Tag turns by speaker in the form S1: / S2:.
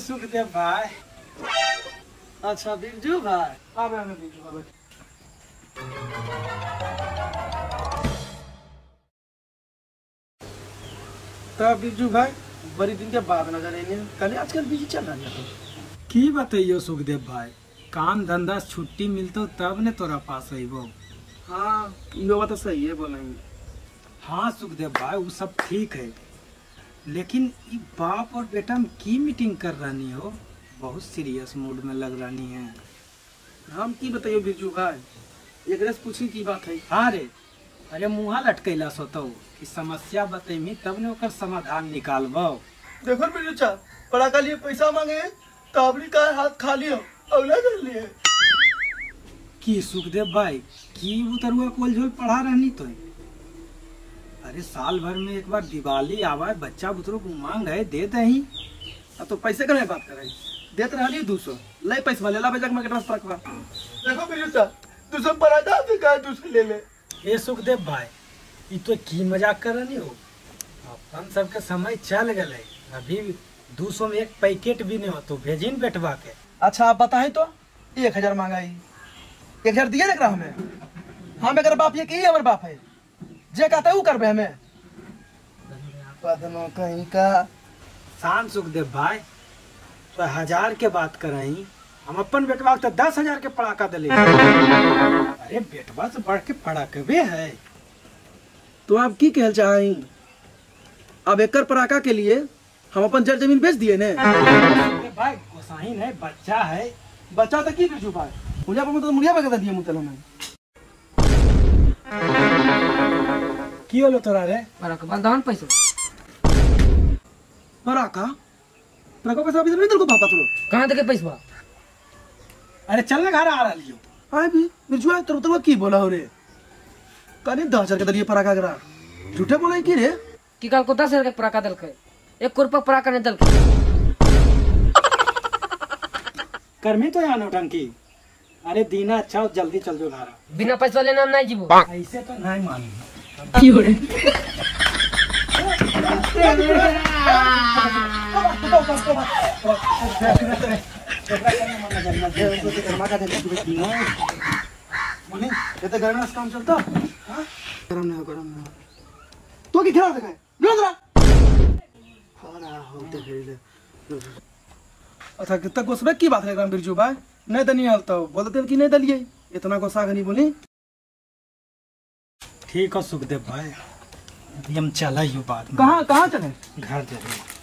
S1: सुखदेव भाई। अच्छा बिरजू भाई, आवे आवे बिरजू भाई। तो बिरजू भाई बड़ी दिन के बाद नजर आएंगे, कल आजकल बिजी चल रहा है।
S2: की बताइयो सुखदेव भाई, काम धंधा छुट्टी मिलतो तब ने तोरा पास अइबो।
S1: हाँ ये बात तो सही है बोलेंगे।
S2: हाँ सुखदेव भाई वो सब ठीक है, लेकिन ये बाप और बेटा में की मीटिंग कर रही हो, बहुत सीरियस मूड में लग रही है।
S1: हम की बताइयो बिरजू भाई, एक रस पूछी की बात है।
S2: हाँ रे, अरे मुँहा लटकैला सोतो कि समस्या बतेमी तब ने ओकर समाधान निकालबो।
S1: देखो बिरजू चा, पढ़ा लिए पैसा मांगे ताबड़ी का हाथ खाली हो अगला कर लिए।
S2: की सुखदेव भाई की उतरुआ कोल झोल पढ़ा रहनी तो। अरे साल भर में एक बार दिवाली आवा, बच्चा बुतरू को मांग है दे दही।
S1: अब तो पैसे का बात करे, देते रही 200 ले पैसा ले ला बेजा के पास रखवा। देखो बिरजू चा, 200 पराठा से का 200 ले ले।
S2: ये सुखदेव भाई ये तो की मजाक कर रही हो, अपन सबके समय चल गए, अभी 200 में एक पैकेट भी नहीं हो तो भेजिन बेटवा के।
S1: अच्छा आप बताए तो 1000 मांगाई, 1000 दिए ना हमें। हम अगर बाप ये की हमारे बाप है, जे कहता है वो करबे हमें। बदनो कहीं का
S2: शान सुखदेव भाई, तो 1000 के बात कर रही, हम अपन बेटवा तो 10,000 के पड़ाका दिले। अरे बेटवा से बढ़ के पड़ाके भी है।
S1: तो आप की कहल चाही, अब एकर पराका के लिए हम अपन जड़ जमीन बेच दिए ने।
S2: भाई गोसाई है, बच्चा है।
S1: बच्चा तो की बिरजू भाई, मुझे पर तो मुड़िया बगदा दिए मुतला में।
S2: की होलो तोरा रे?
S3: पराका बंधावन पैसा
S1: पराका पराका पैसा अभी नहीं तेरे को पापा तू
S3: कहां देके पैसा?
S2: अरे चल ना घर आ रहा लियो।
S1: आए भी बिरजू है तो की बोला हो रे, कनी 10,000 के दिए पराका करा, झूठे बोले की रे?
S3: कि काल को 10,000 के पराका दल के 1 रुपया पराका ने दल के।
S2: कर्मी तो यहाँ नौटंकी। अरे दीना अच्छा हो, जल्दी चल जो घर।
S3: बिना पैसा लेना हम नहीं जीवो।
S2: ऐसे तो नहीं मालूम।
S3: की हो रे?
S1: ये तो घर में काम चलता। हां गरम नहीं तो की खिला दे लो जरा। हां होते फिर अच्छा कितना गोसबे की बात है राम बिरजू भाई, नहीं दनी हालता बोलते कि नहीं दलिए, इतना गोसा नहीं बोली।
S2: ठीक हो सुखदेव भाई, अभी हम चला ही बाद में।
S1: कहाँ चले?
S2: घर चले।